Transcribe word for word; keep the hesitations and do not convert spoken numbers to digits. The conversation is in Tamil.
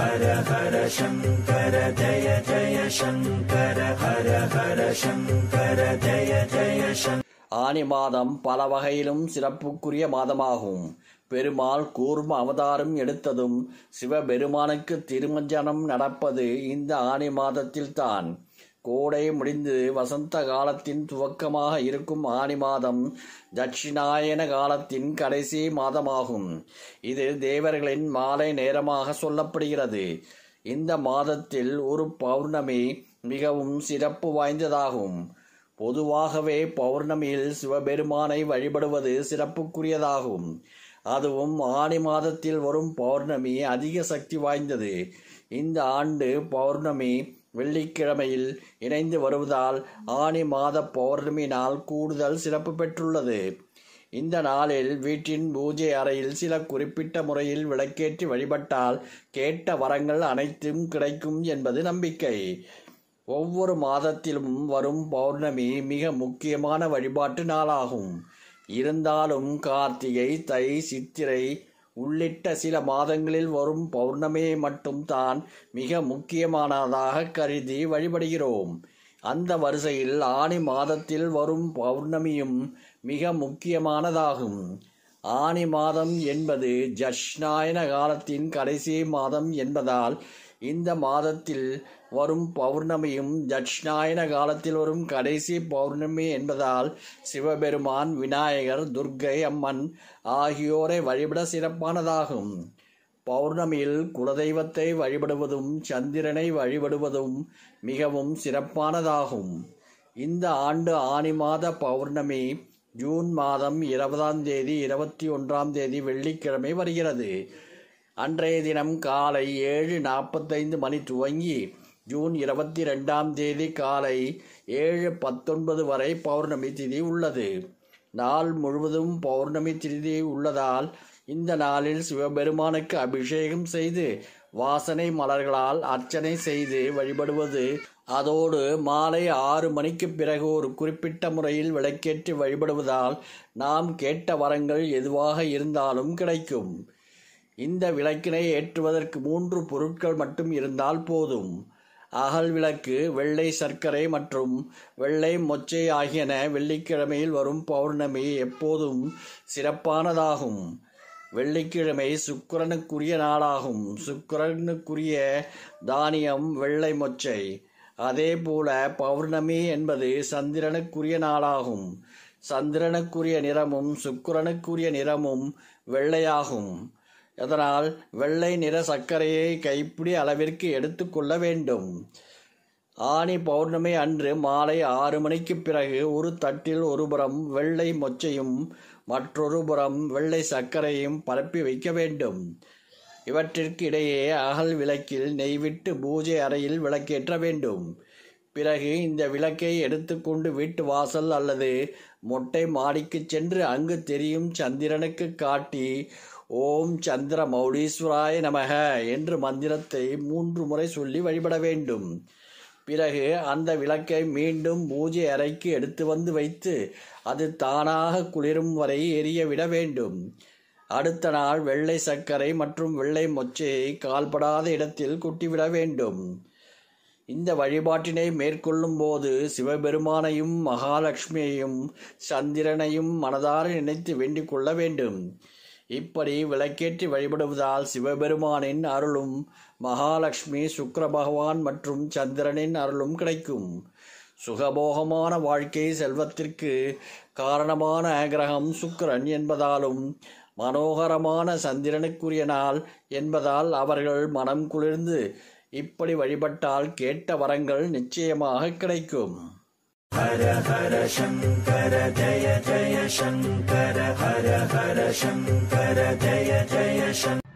ஹர ஹர சங்கர ஜய ஜய சங்கர ஹர ஹர சங்கர ஜய ஜய சங்கர. ஆனி மாதம் பல வகையிலும் சிறப்புக்குரிய மாதமாகும். பெருமாள் கூர்ம அவதாரம் எடுத்ததும் சிவபெருமானுக்கு திருமஞ்சனம் நடப்பது இந்த ஆனி மாதத்தில்தான். கோடை முடிந்து வசந்த காலத்தின் துவக்கமாக இருக்கும் ஆனி மாதம் தட்சிணாயன காலத்தின் கடைசி மாதமாகும். இது தேவர்களின் மாலை நேரமாக சொல்லப்படுகிறது. இந்த மாதத்தில் ஒரு பௌர்ணமி மிகவும் சிறப்பு வாய்ந்ததாகும். பொதுவாகவே பௌர்ணமியில் சிவபெருமானை வழிபடுவது சிறப்புக்குரியதாகும். அதுவும் ஆனி மாதத்தில் வரும் பௌர்ணமி அதிக சக்தி வாய்ந்தது. இந்த ஆண்டு பௌர்ணமி வெள்ளிக்கிழமையில் இணைந்து வருவதால் ஆனி மாத பௌர்ணமி நாள் கூடுதல் சிறப்பு பெற்றுள்ளது. இந்த நாளில் வீட்டின் பூஜை அறையில் சில குறிப்பிட்ட முறையில் விளக்கேற்றி வழிபட்டால் கேட்ட வரங்கள் அனைத்தும் கிடைக்கும் என்பது நம்பிக்கை. ஒவ்வொரு மாதத்திலும் வரும் பௌர்ணமி மிக முக்கியமான வழிபாட்டு நாளாகும். இருந்தாலும் கார்த்திகை, தை, சித்திரை உள்ளிட்ட சில மாதங்களில் வரும் பௌர்ணமியை மட்டும் தான் மிக முக்கியமானதாக கருதி வழிபடுகிறோம். அந்த வரிசையில் ஆனி மாதத்தில் வரும் பௌர்ணமியும் மிக முக்கியமானதாகும். ஆனி மாதம் என்பது தட்சிணாயன காலத்தின் கடைசி மாதம் என்பதால் இந்த மாதத்தில் வரும் பௌர்ணமியும் தட்சிணாயன காலத்தில் வரும் கடைசி பௌர்ணமி என்பதால் சிவபெருமான், விநாயகர், துர்க்கை அம்மன் ஆகியோரை வழிபட சிறப்பானதாகும். பௌர்ணமியில் குலதெய்வத்தை வழிபடுவதும் சந்திரனை வழிபடுவதும் மிகவும் சிறப்பானதாகும். இந்த ஆண்டு ஆனி மாத பௌர்ணமி ஜூன் மாதம் இருபதாம் தேதி இருபத்தி ஒன்றாம் தேதி வெள்ளிக்கிழமை வருகிறது. அன்றைய தினம் காலை ஏழு நாற்பத்தைந்து மணி துவங்கி ஜூன் இருபத்தி ரெண்டாம் தேதி காலை ஏழு பத்தொன்பது வரை பௌர்ணமி திதி உள்ளது. நாள் முழுவதும் பௌர்ணமி திதி உள்ளதால் இந்த நாளில் சிவபெருமானுக்கு அபிஷேகம் செய்து வாசனை மலர்களால் அர்ச்சனை செய்து வழிபடுவது, அதோடு மாலை ஆறு மணிக்கு பிறகு ஒரு குறிப்பிட்ட முறையில் விளக்கேற்றி வழிபடுவதால் நாம் கேட்ட வரங்கள் எதுவாக இருந்தாலும் கிடைக்கும். இந்த விளக்கினை ஏற்றுவதற்கு மூன்று பொருட்கள் மட்டும் இருந்தால் போதும். அகல் விளக்கு, வெள்ளை சர்க்கரை மற்றும் வெள்ளை மொச்சை ஆகியன வெள்ளிக்கிழமையில் வரும் பௌர்ணமி எப்போதும் சிறப்பானதாகும். வெள்ளிக்கிழமை சுக்கிரனுக்குரிய நாளாகும். சுக்கிரனுக்குரிய தானியம் வெள்ளை மொச்சை. அதே போல பௌர்ணமி என்பது சந்திரனுக்குரிய நாளாகும். சந்திரனுக்குரிய நிறமும் சுக்கிரனுக்குரிய நிறமும் வெள்ளையாகும். அதனால் வெள்ளை நிற சர்க்கரையை கைப்பிடி அளவிற்கு எடுத்துக்கொள்ள வேண்டும். ஆனி பௌர்ணமி அன்று மாலை ஆறு மணிக்கு பிறகு ஒரு தட்டில் ஒரு புறம் வெள்ளை மொச்சையும் மற்றொரு புறம் வெள்ளை சர்க்கரையும் பரப்பி வைக்க வேண்டும். இவற்றிற்கு இடையே அகல் விளக்கில் நெய்விட்டு பூஜை அறையில் விளக்கேற்ற வேண்டும். பிறகு இந்த விளக்கை எடுத்துக்கொண்டு வீட்டு வாசல் அல்லது மொட்டை மாடிக்கு சென்று அங்கு தெரியும் சந்திரனுக்கு காட்டி ஓம் சந்திர மௌலீஸ்வராய நமக என்று மந்திரத்தை மூன்று முறை சொல்லி வழிபட வேண்டும். பிறகு அந்த விளக்கை மீண்டும் பூஜை அறைக்கு எடுத்து வந்து வைத்து அது தானாக குளிரும் வரை எரிய விட வேண்டும். அடுத்த நாள் வெள்ளை சர்க்கரை மற்றும் வெள்ளை மொச்சையை கால்படாத இடத்தில் கொட்டிவிட வேண்டும். இந்த வழிபாட்டினை மேற்கொள்ளும் போது சிவபெருமானையும் மகாலட்சுமியையும் சந்திரனையும் மனதார நினைத்து வேண்டிக் கொள்ள வேண்டும். இப்படி விளக்கேற்றி வழிபடுவதால் சிவபெருமானின் அருளும் மகாலட்சுமி, சுக்கிர பகவான் மற்றும் சந்திரனின் அருளும் கிடைக்கும். சுகபோகமான வாழ்க்கை செல்வத்திற்கு காரணமான கிரகம் சுக்கிரன் என்பதாலும் மனோகரமான சந்திரனுக்குரிய நாள் என்பதால் அவர்கள் மனம் குளிர்ந்து இப்படி வழிபட்டால் கேட்ட வரங்கள் நிச்சயமாக கிடைக்கும். ஹர ஹர சங்கர ஜய ஜய சங்கர ஹர ஹர சங்கர ஜய ஜய சங்கர.